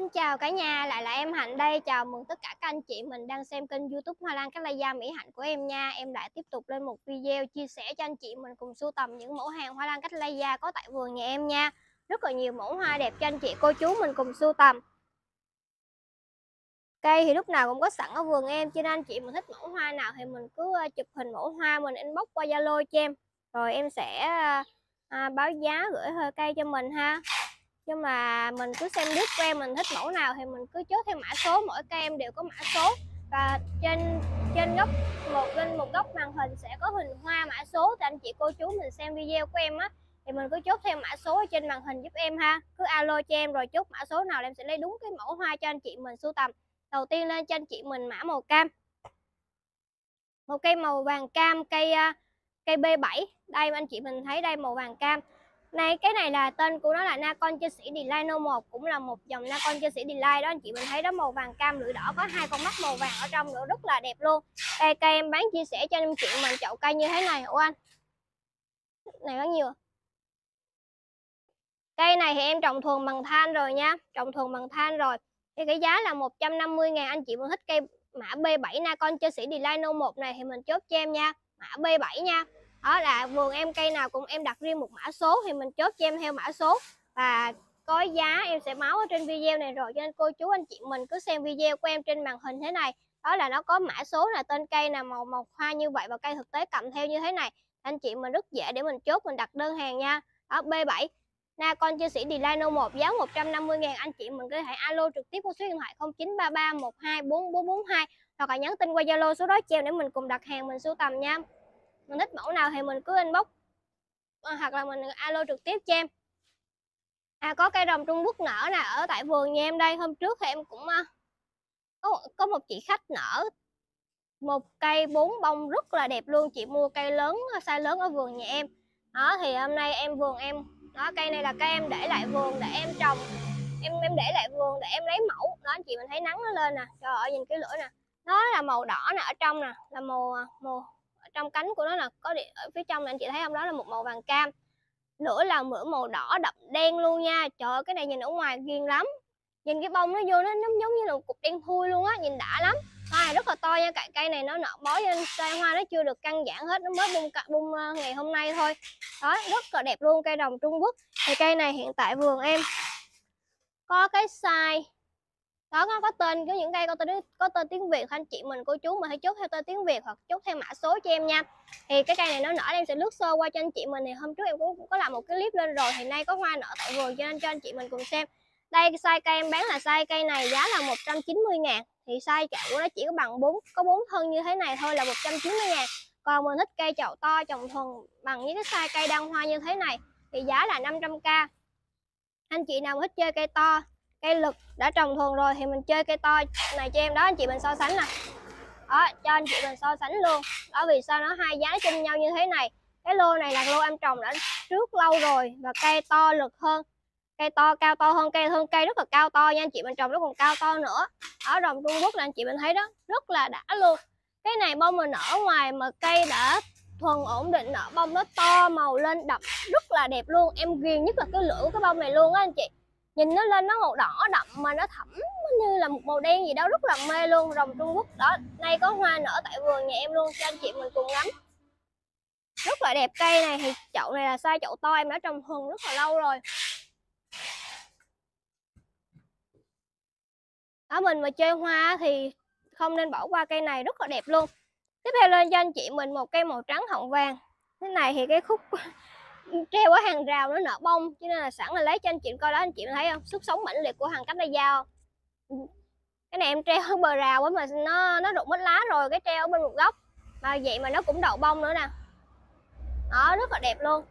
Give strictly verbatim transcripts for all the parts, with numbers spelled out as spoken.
Xin chào cả nhà, lại là em Hạnh đây. Chào mừng tất cả các anh chị mình đang xem kênh YouTube Hoa Lan Các Lai Da Mỹ Hạnh của em nha. Em lại tiếp tục lên một video chia sẻ cho anh chị mình cùng sưu tầm những mẫu hàng hoa lan cách lai da có tại vườn nhà em nha. Rất là nhiều mẫu hoa đẹp cho anh chị cô chú mình cùng sưu tầm. Cây thì lúc nào cũng có sẵn ở vườn em, cho nên anh chị mình thích mẫu hoa nào thì mình cứ chụp hình mẫu hoa mình inbox qua Zalo cho em. Rồi em sẽ à, báo giá gửi hơi cây cho mình ha. Nhưng mà mình cứ xem list của em, mình thích mẫu nào thì mình cứ chốt theo mã số, mỗi cây em đều có mã số. Và trên trên góc một lên một góc màn hình sẽ có hình hoa mã số, thì anh chị cô chú mình xem video của em á thì mình cứ chốt theo mã số ở trên màn hình giúp em ha. Cứ alo cho em rồi chốt mã số nào là em sẽ lấy đúng cái mẫu hoa cho anh chị mình sưu tầm. Đầu tiên lên cho anh chị mình mã màu cam, một cây màu vàng cam, cây cây B bảy. Đây anh chị mình thấy đây, màu vàng cam này. Cái này là tên của nó là Nacon Chơi Sĩ Delay No một, cũng là một dòng Nacon Chơi Sĩ Delay đó anh chị mình thấy đó, màu vàng cam lưỡi đỏ, có hai con mắt màu vàng ở trong nữa, rất là đẹp luôn. Đây cây em bán chia sẻ cho anh chị mình chậu cây như thế này. Ủa anh này có nhiều. Cây này thì em trồng thuần bằng than rồi nha, trồng thuần bằng than rồi. Thì cái giá là một trăm năm mươi ngàn. Anh chị mình thích cây mã B bảy Nacon Chơi Sĩ Delay No một này thì mình chốt cho em nha, mã B bảy nha. Đó là vườn em cây nào cũng em đặt riêng một mã số thì mình chốt cho em theo mã số, và có giá em sẽ báo ở trên video này rồi, cho nên cô chú anh chị mình cứ xem video của em trên màn hình thế này. Đó là nó có mã số là tên cây là màu màu hoa như vậy và cây thực tế cầm theo như thế này. Anh chị mình rất dễ để mình chốt, mình đặt đơn hàng nha. Đó, B bảy Nacon Chơi Sĩ Delay No một giá một trăm năm mươi ngàn. Anh chị mình có thể alo trực tiếp qua số điện thoại không chín ba ba một hai bốn bốn bốn hai hoặc là nhắn tin qua Zalo số đó cho em để mình cùng đặt hàng mình sưu tầm nha. Mình thích mẫu nào thì mình cứ inbox hoặc là mình alo trực tiếp cho em. À, có cây rồng Trung Quốc nở nè, ở tại vườn nhà em đây. Hôm trước thì em cũng có, có một chị khách nở một cây bốn bông rất là đẹp luôn. Chị mua cây lớn, size lớn ở vườn nhà em. Đó thì hôm nay em vườn em đó, cây này là cây em để lại vườn để em trồng, em em để lại vườn để em lấy mẫu. Đó anh chị mình thấy nắng nó lên nè, trời ơi nhìn cái lưỡi nè, nó là màu đỏ nè, ở trong nè là màu màu ở trong cánh của nó là có điện ở phía trong này, anh chị thấy không, đó là một màu vàng cam, lưỡi là lưỡi màu đỏ đậm đen luôn nha. Trời ơi cái này nhìn ở ngoài ghiền lắm, nhìn cái bông nó vô nó giống như là một cục đen thui luôn á, nhìn đã lắm. Hoa này rất là to nha, cây này nó nở bó lên cây hoa nó chưa được căng giãn hết, nó mới bung bung ngày hôm nay thôi. Đó rất là đẹp luôn, cây đồng Trung Quốc. Thì cây này hiện tại vườn em có cái size đó, nó có tên, có những cây có tên có tên tiếng Việt, anh chị mình cô chú mình hãy chốt theo tên tiếng Việt hoặc chốt theo mã số cho em nha. Thì cái cây này nó nở, em sẽ lướt sơ qua cho anh chị mình. Thì hôm trước em cũng có làm một cái clip lên rồi, thì nay có hoa nở tại vườn cho nên cho anh chị mình cùng xem. Đây size cây em bán là size cây này giá là một trăm chín mươi ngàn. Thì size chậu của nó chỉ có bằng bốn có bốn thân như thế này thôi là một trăm chín mươi ngàn. Còn mình thích cây chậu to trồng thuần bằng những cái size cây đăng hoa như thế này thì giá là năm trăm k. Anh chị nào thích chơi cây to, cây lực đã trồng thuần rồi thì mình chơi cây to này cho em. Đó anh chị mình so sánh nè, đó cho anh chị mình so sánh luôn. Đó vì sao nó hai giá chênh nhau như thế này. Cái lô này là lô em trồng đã trước lâu rồi và cây to lực hơn, cây to cao to hơn, cây hơn cây rất là cao to nha anh chị mình, trồng nó còn cao to nữa. Ở đồng Trung Quốc là anh chị mình thấy đó, rất là đã luôn. Cái này bông mình nở ngoài mà cây đã thuần ổn định, nở bông nó to màu lên đậm rất là đẹp luôn. Em ghiền nhất là cái lưỡi của cái bông này luôn á anh chị, nhìn nó lên nó màu đỏ đậm mà nó thẫm như là một màu đen gì đó, rất là mê luôn. Rồng Trung Quốc đó, nay có hoa nở tại vườn nhà em luôn cho anh chị mình cùng ngắm, rất là đẹp. Cây này thì chậu này là size chậu to, em đã trồng thuần rất là lâu rồi. Ở mình mà chơi hoa thì không nên bỏ qua cây này, rất là đẹp luôn. Tiếp theo lên cho anh chị mình một cây màu trắng họng vàng. Cái này thì cái khúc treo ở hàng rào nó nở bông, cho nên là sẵn là lấy cho anh chị coi. Đó anh chị thấy không, sức sống mãnh liệt của hàng cách lai da. Cái này em treo ở bờ rào mà nó nó rụng hết lá rồi, cái treo ở bên một góc mà vậy mà nó cũng đậu bông nữa nè. Đó rất là đẹp luôn,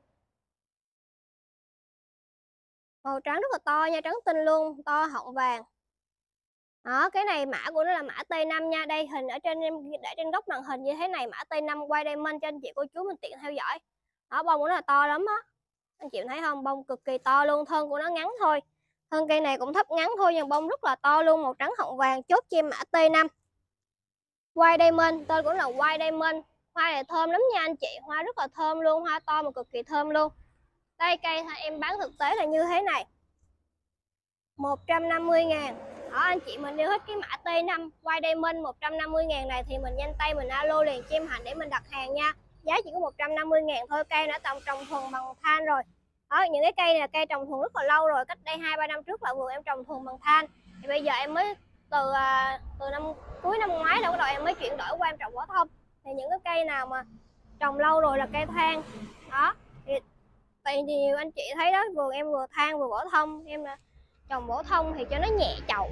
màu trắng rất là to nha, trắng tinh luôn, to họng vàng. Đó cái này mã của nó là mã T năm nha. Đây hình ở trên em để trên góc màn hình như thế này, mã T năm White Diamond cho anh chị cô chú mình tiện theo dõi. Đó bông của nó là to lắm á, anh chị thấy không, bông cực kỳ to luôn. Thân của nó ngắn thôi, thân cây này cũng thấp ngắn thôi nhưng bông rất là to luôn, màu trắng họng vàng. Chốt cho em mã T năm White Diamond, tên của nó là White Diamond. Hoa này thơm lắm nha anh chị, hoa rất là thơm luôn, hoa to mà cực kỳ thơm luôn. Đây cây em bán thực tế là như thế này, một trăm năm mươi ngàn. Đó, anh chị mình yêu thích cái mã T năm White Diamond một trăm năm mươi ngàn này thì mình nhanh tay mình alo liền cho em Hạnh để mình đặt hàng nha. Giá chỉ có một trăm năm mươi ngàn thôi, cây đã trồng trồng thuần bằng than rồi. Đó, những cái cây này là cây trồng thuần rất là lâu rồi, cách đây hai ba năm trước là vườn em trồng thuần bằng than. Thì bây giờ em mới từ từ năm cuối năm ngoái là bắt đầu em mới chuyển đổi qua em trồng vỏ thông. Thì những cái cây nào mà trồng lâu rồi là cây than. Đó, thì tại nhiều anh chị thấy đó, vườn em vừa than vừa vỏ thông, em là trồng vỏ thông thì cho nó nhẹ chậu.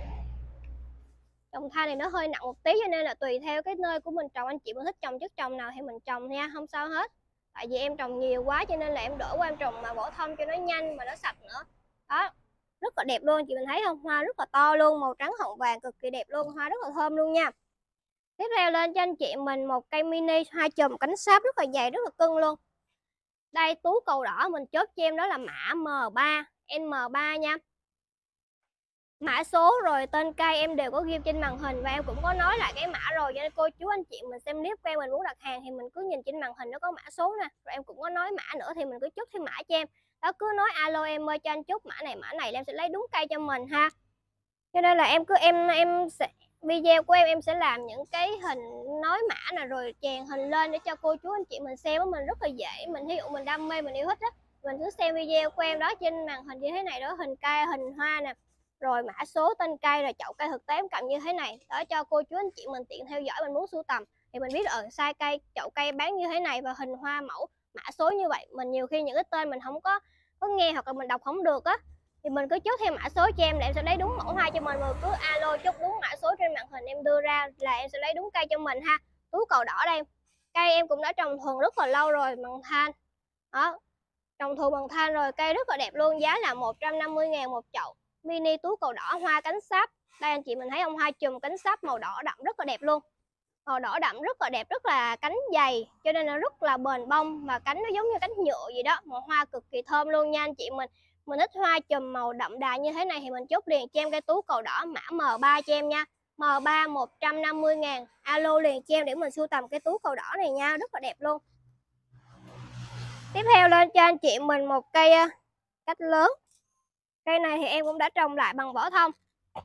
Trồng than này nó hơi nặng một tí cho nên là tùy theo cái nơi của mình trồng, anh chị mình thích trồng chất trồng nào thì mình trồng nha, không sao hết. Tại vì em trồng nhiều quá cho nên là em đổi qua em trồng mà vỏ thông cho nó nhanh mà nó sạch nữa. Đó, rất là đẹp luôn, chị mình thấy không? Hoa rất là to luôn, màu trắng hồng vàng cực kỳ đẹp luôn, hoa rất là thơm luôn nha. Tiếp theo lên cho anh chị mình một cây mini hoa chùm cánh sáp rất là dày, rất là cưng luôn. Đây, tú cầu đỏ mình chốt cho em đó là mã M ba, M ba nha. Mã số rồi tên cây em đều có ghi trên màn hình và em cũng có nói lại cái mã rồi, cho nên cô chú anh chị mình xem clip của em mình muốn đặt hàng thì mình cứ nhìn trên màn hình nó có mã số nè, rồi em cũng có nói mã nữa thì mình cứ chốt thêm mã cho em. Đó, cứ nói alo em ơi cho anh chốt mã này mã này em sẽ lấy đúng cây cho mình ha. Cho nên là em cứ em em sẽ video của em em sẽ làm những cái hình nói mã nè rồi chèn hình lên để cho cô chú anh chị mình xem, mình rất là dễ. Mình ví dụ mình đam mê mình yêu thích á, mình cứ xem video của em đó, trên màn hình như thế này đó, hình cây hình hoa nè, rồi mã số tên cây rồi chậu cây thực tế em cầm như thế này đó, cho cô chú anh chị mình tiện theo dõi. Mình muốn sưu tầm thì mình biết ở ờ, size cây chậu cây bán như thế này và hình hoa mẫu mã số như vậy. Mình nhiều khi những cái tên mình không có có nghe hoặc là mình đọc không được á thì mình cứ chốt theo mã số cho em để em sẽ lấy đúng mẫu hoa cho mình. Rồi cứ alo chốt đúng mã số trên màn hình em đưa ra là em sẽ lấy đúng cây cho mình ha. Tú cầu đỏ đây, cây em cũng đã trồng thuần rất là lâu rồi bằng than đó, trồng thuần bằng than rồi, cây rất là đẹp luôn. Giá là một trăm năm mươi ngàn một chậu mini tú cầu đỏ hoa cánh sáp. Đây anh chị mình thấy không, hoa chùm cánh sáp màu đỏ đậm rất là đẹp luôn, màu đỏ đậm rất là đẹp, rất là cánh dày cho nên nó rất là bền bông và cánh nó giống như cánh nhựa gì đó, màu hoa cực kỳ thơm luôn nha anh chị mình. Mình thích hoa chùm màu đậm đà như thế này thì mình chốt liền cho em cây tú cầu đỏ mã M ba cho em nha. M ba một trăm năm mươi ngàn, alo liền cho em để mình sưu tầm cái tú cầu đỏ này nha, rất là đẹp luôn. Tiếp theo lên cho anh chị mình một cây cách lớn. Cây này thì em cũng đã trồng lại bằng vỏ thông.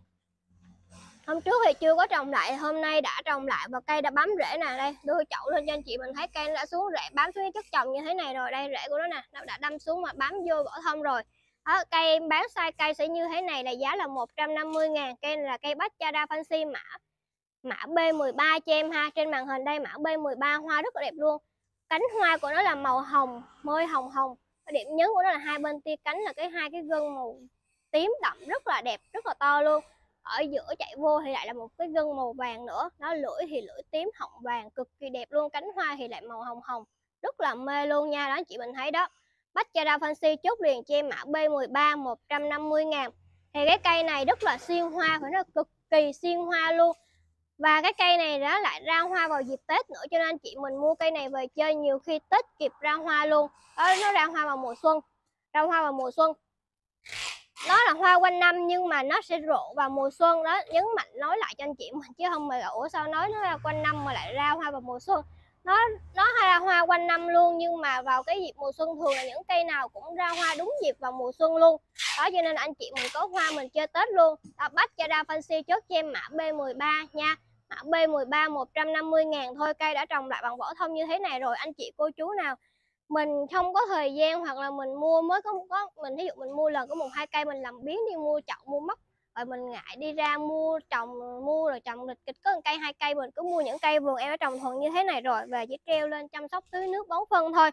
Hôm trước thì chưa có trồng lại, hôm nay đã trồng lại và cây đã bám rễ nè. Đây, đưa chậu lên cho anh chị mình thấy cây đã xuống rễ, bám xuống chất trồng như thế này rồi. Đây rễ của nó nè, nó đã đâm xuống mà bám vô vỏ thông rồi. Đó, cây em bán size cây sẽ như thế này là giá là một trăm năm mươi ngàn. Cây này là cây Bachara Fancy mã mã B mười ba cho em ha. Trên màn hình đây mã B mười ba, hoa rất là đẹp luôn. Cánh hoa của nó là màu hồng, môi hồng hồng. Điểm nhấn của nó là hai bên tia cánh là cái hai cái gân màu tím đậm rất là đẹp, rất là to luôn. Ở giữa chạy vô thì lại là một cái gân màu vàng nữa, nó lưỡi thì lưỡi tím họng vàng cực kỳ đẹp luôn. Cánh hoa thì lại màu hồng hồng, rất là mê luôn nha. Đó anh chị mình thấy đó, Bachara Fancy chốt liền cho em mã B mười ba một trăm năm mươi ngàn. Thì cái cây này rất là xuyên hoa, phải nó cực kỳ xuyên hoa luôn. Và cái cây này đó lại ra hoa vào dịp Tết nữa, cho nên anh chị mình mua cây này về chơi nhiều khi Tết kịp ra hoa luôn. Đó, nó ra hoa vào mùa xuân, ra hoa vào mùa xuân. Nó là hoa quanh năm nhưng mà nó sẽ rộ vào mùa xuân đó, nhấn mạnh nói lại cho anh chị mình chứ không mà ủa sao nói nó ra quanh năm mà lại ra hoa vào mùa xuân. Nó nó ra hoa quanh năm luôn nhưng mà vào cái dịp mùa xuân, thường là những cây nào cũng ra hoa đúng dịp vào mùa xuân luôn. Đó cho nên là anh chị mình có hoa mình chơi Tết luôn. Đó, Bachara Fancy chốt cho em mã B mười ba nha. Mã B mười ba một trăm năm mươi ngàn thôi, cây đã trồng lại bằng vỏ thông như thế này rồi. Anh chị cô chú nào mình không có thời gian hoặc là mình mua mới có có mình ví dụ mình mua lần có một hai cây mình làm biến đi mua chậu mua móc rồi mình ngại đi ra mua trồng mua rồi trồng lịch kịch có một cây hai cây, mình cứ mua những cây vườn em đã trồng thuần như thế này rồi về chỉ treo lên chăm sóc tưới nước bón phân thôi.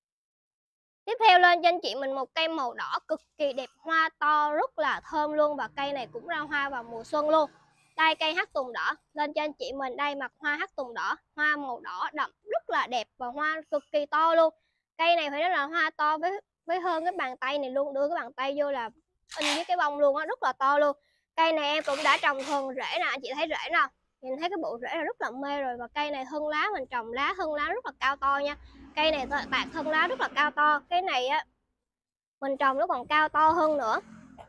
Tiếp theo lên cho anh chị mình một cây màu đỏ cực kỳ đẹp, hoa to rất là thơm luôn và cây này cũng ra hoa vào mùa xuân luôn. Đây cây hắc tùng đỏ lên cho anh chị mình, đây mặt hoa hắc tùng đỏ, hoa màu đỏ đậm rất là đẹp và hoa cực kỳ to luôn. Cây này phải nói là hoa to với với hơn cái bàn tay này luôn, đưa cái bàn tay vô là in với cái bông luôn á, rất là to luôn. Cây này em cũng đã trồng thuần rễ nè, anh chị thấy rễ nè, nhìn thấy cái bộ rễ là rất là mê rồi. Và cây này thân lá mình trồng lá thân lá rất là cao to nha, cây này bạc thân lá rất là cao to. Cái này á mình trồng nó còn cao to hơn nữa.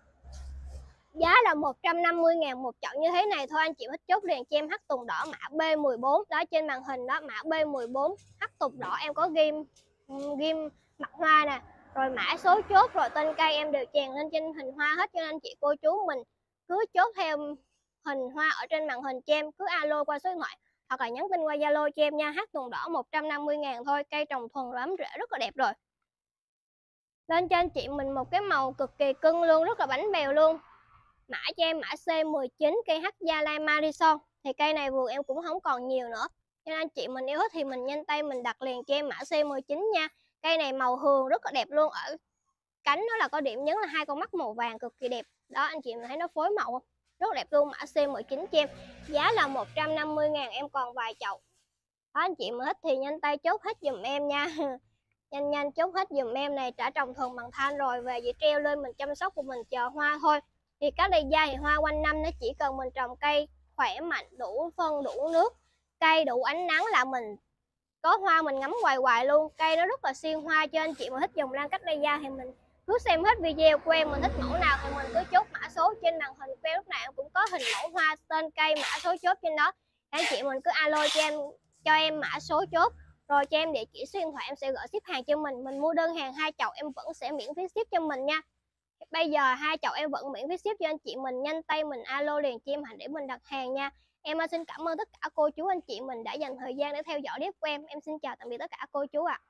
Giá là một trăm năm mươi ngàn một chậu như thế này thôi. Anh chị thích chốt liền cho em hắc tùng đỏ mã B mười bốn đó, trên màn hình đó mã B mười bốn hắc tùng đỏ em có ghim ghim mặt hoa nè, rồi mã số chốt, rồi tên cây em đều chèn lên trên hình hoa hết, cho nên chị cô chú mình cứ chốt theo hình hoa ở trên màn hình cho em, cứ alo qua số điện thoại hoặc là nhắn tin qua Zalo cho em nha. Hát tuần đỏ một trăm năm mươi ngàn thôi, cây trồng thuần lắm, rễ rất là đẹp rồi. Lên cho anh chị mình một cái màu cực kỳ cưng luôn, rất là bánh bèo luôn. Mã cho em mã C mười chín, cây H Gia Lai Marisol. Thì cây này vườn em cũng không còn nhiều nữa, cho nên anh chị mình yêu thích thì mình nhanh tay mình đặt liền cho em mã C mười chín nha. Cây này màu hường rất là đẹp luôn, ở cánh nó là có điểm nhấn là hai con mắt màu vàng cực kỳ đẹp. Đó, anh chị mình thấy nó phối màu không? Rất là đẹp luôn. Mã C mười chín cho em. Giá là một trăm năm mươi ngàn, em còn vài chậu. Đó, anh chị mà thích thì nhanh tay chốt hết giùm em nha. Nhanh nhanh chốt hết giùm em này, trả trồng thuần bằng thanh rồi về chỉ treo lên mình chăm sóc của mình chờ hoa thôi. Thì các đây gia thì hoa quanh năm, nó chỉ cần mình trồng cây khỏe mạnh, đủ phân đủ nước, cây đủ ánh nắng là mình có hoa mình ngắm hoài hoài luôn. Cây nó rất là xuyên hoa, cho anh chị mà thích dùng lan cách đây gia thì mình cứ xem hết video của em, mình thích mẫu nào thì mình cứ chốt mã số trên màn hình của em, lúc nào em cũng có hình mẫu hoa, tên cây, mã số chốt trên đó. Anh chị mình cứ alo cho em, cho em mã số chốt rồi cho em địa chỉ số điện thoại, em sẽ gửi ship hàng cho mình. Mình mua đơn hàng hai chậu em vẫn sẽ miễn phí ship cho mình nha. Bây giờ hai chậu em vẫn miễn phí ship cho anh chị mình, nhanh tay mình alo liền cho em để mình đặt hàng nha. Em xin cảm ơn tất cả cô chú anh chị mình đã dành thời gian để theo dõi clip của em. Em xin chào tạm biệt tất cả cô chú ạ. À.